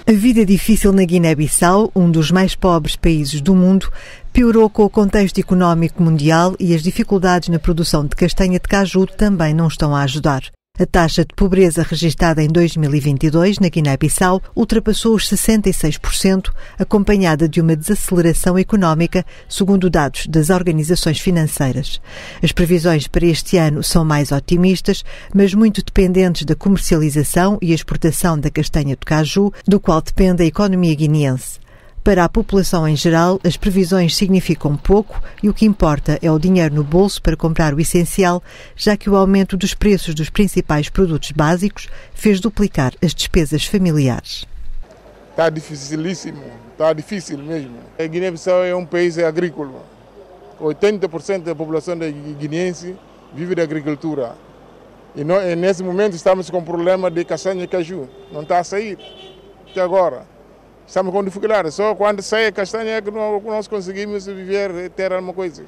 A vida difícil na Guiné-Bissau, um dos mais pobres países do mundo, piorou com o contexto económico mundial e as dificuldades na produção de castanha de caju também não estão a ajudar. A taxa de pobreza registada em 2022 na Guiné-Bissau ultrapassou os 66%, acompanhada de uma desaceleração económica, segundo dados das organizações financeiras. As previsões para este ano são mais otimistas, mas muito dependentes da comercialização e exportação da castanha de caju, do qual depende a economia guineense. Para a população em geral, as previsões significam pouco e o que importa é o dinheiro no bolso para comprar o essencial, já que o aumento dos preços dos principais produtos básicos fez duplicar as despesas familiares. Está dificilíssimo, está difícil mesmo. A Guiné-Bissau é um país agrícola. 80% da população guineense vive da agricultura. E nesse momento estamos com um problema de castanha de caju. Não está a sair até agora. Estamos com dificuldade, só quando sai a castanha é que nós conseguimos viver, ter alguma coisa.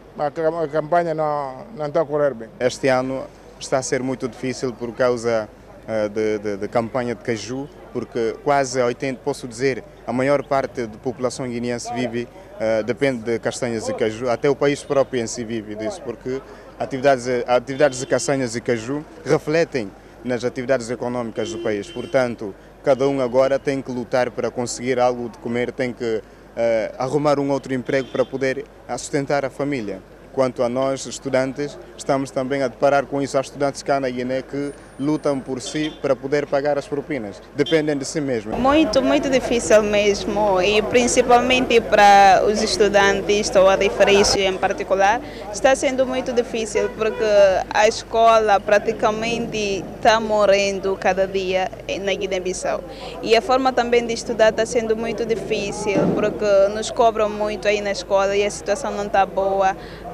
A campanha não está a correr bem. Este ano está a ser muito difícil por causa de campanha de caju, porque quase 80, posso dizer, a maior parte da população guineense depende de castanhas de caju, até o país próprio em si vive disso, porque atividades de castanhas de caju refletem nas atividades económicas do país, portanto, cada um agora tem que lutar para conseguir algo de comer, tem que arrumar um outro emprego para poder sustentar a família. Quanto a nós, estudantes, estamos também a deparar com isso. Há estudantes cá na Guiné que lutam por si para poder pagar as propinas. Dependem de si mesmos. Muito difícil mesmo. E principalmente para os estudantes, estou a referir isso em particular, está sendo muito difícil porque a escola praticamente está morrendo cada dia na Guiné-Bissau. E a forma também de estudar está sendo muito difícil porque nos cobram muito aí na escola e a situação não está boa.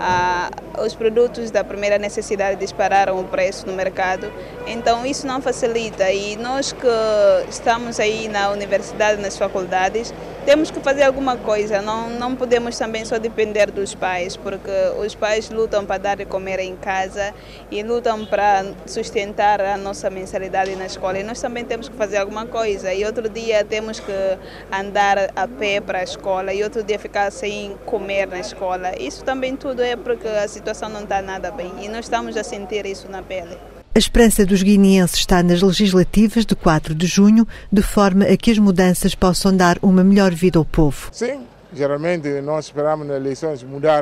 Os produtos da primeira necessidade dispararam o preço no mercado, então isso não facilita e nós que estamos aí na universidade, nas faculdades, temos que fazer alguma coisa, não podemos também só depender dos pais, porque os pais lutam para dar de comer em casa e lutam para sustentar a nossa mensalidade na escola e nós também temos que fazer alguma coisa e outro dia temos que andar a pé para a escola e outro dia ficar sem comer na escola. Isso também tudo é porque a situação não está nada bem e nós estamos a sentir isso na pele. A esperança dos guineenses está nas legislativas de 4 de junho, de forma a que as mudanças possam dar uma melhor vida ao povo. Sim, geralmente nós esperamos nas eleições mudar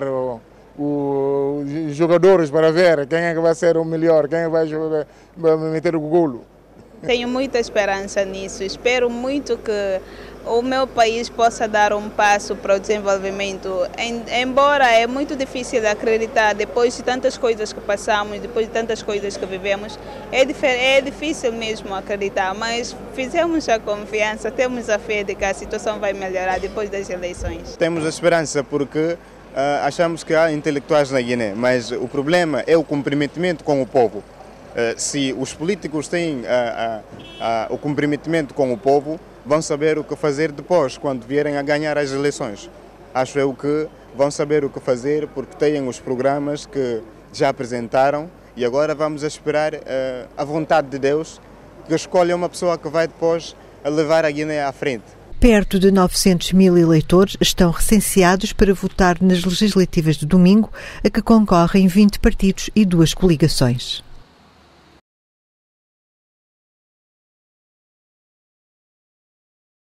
os jogadores para ver quem é que vai ser o melhor, quem vai meter o golo. Tenho muita esperança nisso, espero muito que o meu país possa dar um passo para o desenvolvimento, embora é muito difícil acreditar depois de tantas coisas que passamos, depois de tantas coisas que vivemos, é difícil mesmo acreditar, mas fizemos a confiança, temos a fé de que a situação vai melhorar depois das eleições. Temos a esperança porque achamos que há intelectuais na Guiné, mas o problema é o comprometimento com o povo. Se os políticos têm o comprometimento com o povo, vão saber o que fazer depois, quando vierem a ganhar as eleições. Acho eu que vão saber o que fazer porque têm os programas que já apresentaram e agora vamos esperar a vontade de Deus que escolha uma pessoa que vai depois levar a Guiné à frente. Perto de 900 mil eleitores estão recenseados para votar nas legislativas de domingo, a que concorrem 20 partidos e 2 coligações.